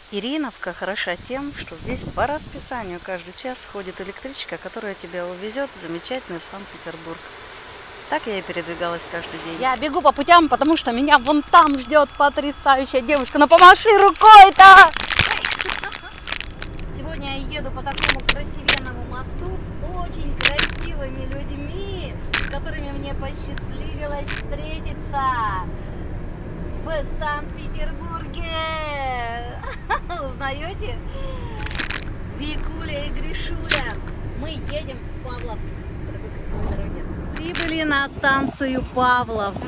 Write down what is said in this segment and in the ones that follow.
Ириновка хороша тем, что здесь по расписанию каждый час ходит электричка, которая тебя увезет в замечательный Санкт-Петербург. Так я и передвигалась каждый день. Я бегу по путям, потому что меня вон там ждет потрясающая девушка. Ну помаши рукой-то! Сегодня я еду по такому красивенному мосту с очень красивыми людьми, с которыми мне посчастливилось встретиться в Санкт-Петербурге. Узнаете? Викуля и Гришуля. Мы едем в Павловск по такой красивой дороге. Прибыли на станцию Павловск.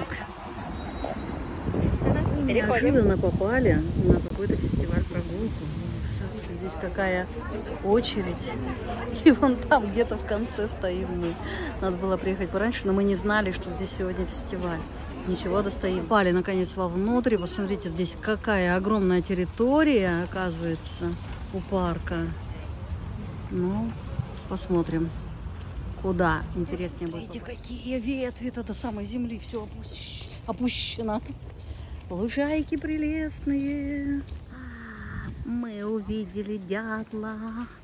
Неожиданно попали на какой-то фестиваль-прогулку. Посмотрите, здесь какая очередь. И вон там где-то в конце стоим мы. Надо было приехать пораньше, но мы не знали, что здесь сегодня фестиваль. Ничего, достоим. Попали наконец вовнутрь. Посмотрите, здесь какая огромная территория, оказывается, у парка. Ну, посмотрим, куда интереснее будет. Смотрите, какие ветви, это до самой земли все опущено. Лужайки прелестные. Мы увидели дятла.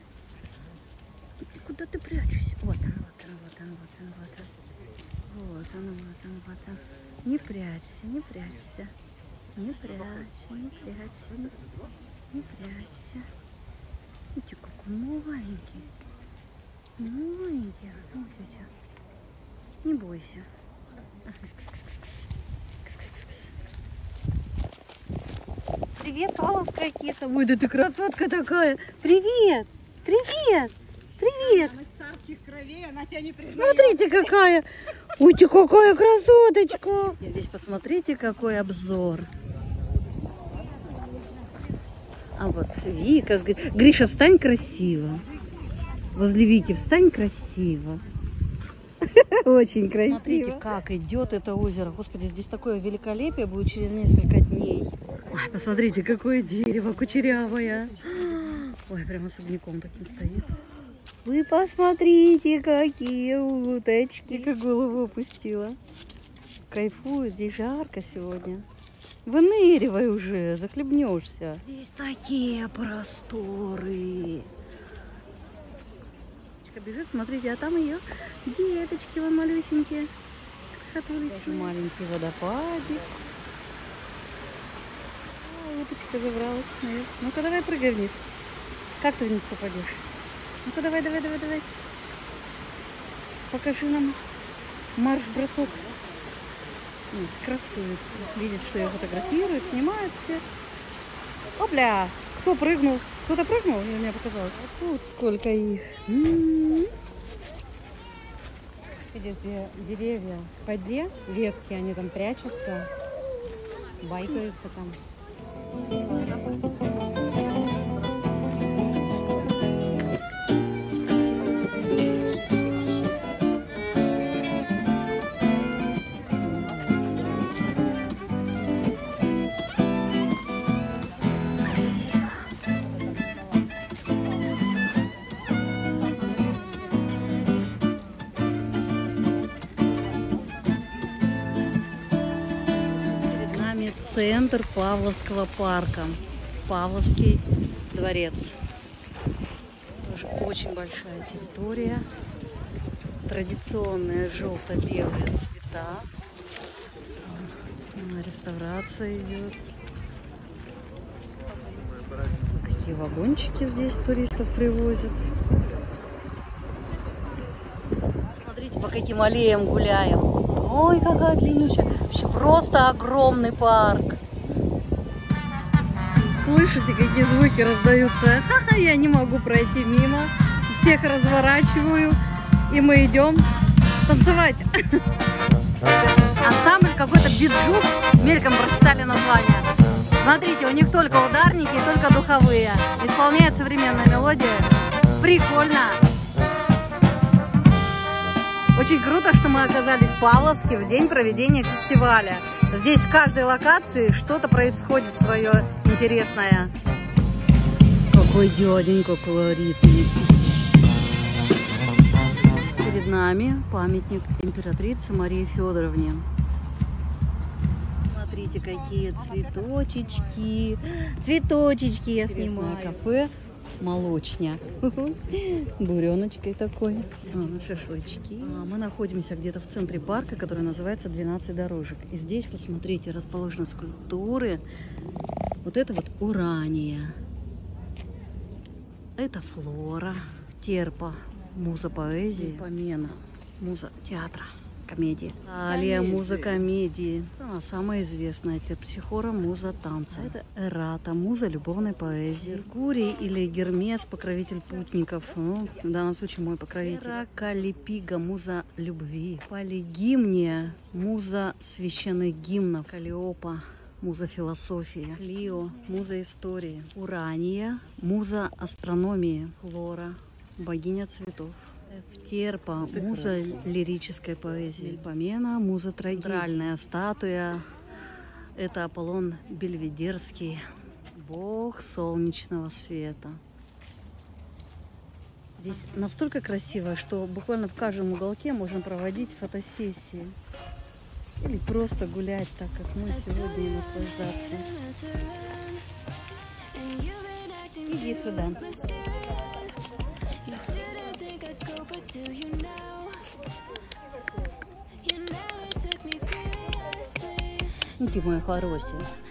Куда ты прячешься? Вот он, вот он, вот он, вот он, вот он. Вот он, вот он, вот он. Не прячься, не прячься. Не прячься, не прячься, не прячься. Видите, какой маленький. Маленький. Вот тетя. Не бойся. Привет, павловская киса. Ой, да ты красотка такая. Привет, привет, привет. Царских кровей, она тебя не признает. Смотрите, какая. Ой, ты какая красоточка. Здесь посмотрите, какой обзор. А вот Вика. Гриша, встань красиво. Возле Вики встань красиво. Очень красиво. Смотрите, как идет это озеро. Господи, здесь такое великолепие будет через несколько дней. Ой, посмотрите, какое дерево кучерявое. Ой, прям особняком таким стоит. Вы посмотрите, какие уточки, как голову опустила. Кайфую, здесь жарко сегодня. Выныривай уже, захлебнешься. Здесь такие просторы. Бежит, смотрите, а там ее деточки вон малюсенькие. Маленький водопадик. А, уточка забралась наверх. Ну-ка, давай прыгай вниз. Как ты вниз попадешь? Ну-ка, давай, давай, давай, давай. Покажи нам марш-бросок. Красуется. Видит, что я фотографирую, снимают все. Опля! Кто прыгнул? Кто-то прыгнул? Или мне показалось? А тут сколько их. Видишь, где деревья в воде, ветки, они там прячутся, байкаются там. Центр Павловского парка, Павловский дворец. Тоже очень большая территория, традиционные желто-белые цвета. Реставрация идет. Какие вагончики здесь туристов привозят. Смотрите, по каким аллеям гуляем. Ой, какая длиннючая. Вообще просто огромный парк. Слышите, какие звуки раздаются? Ха-ха, я не могу пройти мимо. Всех разворачиваю. И мы идем танцевать. Ансамбль какой-то биджук. Мельком прочитали название. Смотрите, у них только ударники и только духовые. Исполняет современная мелодия. Прикольно. Очень круто, что мы оказались в Павловске в день проведения фестиваля. Здесь в каждой локации что-то происходит свое интересное. Какой дяденька колоритный. Перед нами памятник императрице Марии Федоровне. Смотрите, какие цветочечки. Цветочечки я снимаю. Кафе «Молочня». Буреночкой такой. Шашлычки. Мы находимся где-то в центре парка, который называется 12 дорожек. И здесь, посмотрите, расположены скульптуры. Вот это вот Урания. Это Флора. Терпа. Муза поэзии. Помена. Муза театра. Комедии. Алия, муза комедии. Самая известная Терпсихора, муза танца. Это Эрата, муза любовной поэзии. Меркурий или Гермес, покровитель путников. Ну, в данном случае мой покровитель. Калипига, муза любви. Полигимния, муза священных гимнов. Калиопа, муза философии. Клио, муза истории. Урания, муза астрономии. Флора, богиня цветов. Терпа, муза лирической поэзии. Помена, муза трагедии. Центральная статуя. Это Аполлон Бельведерский, бог солнечного света. Здесь настолько красиво, что буквально в каждом уголке можно проводить фотосессии. Или просто гулять так, как мы сегодня, и наслаждаться. Иди сюда. Ты моя хорошая.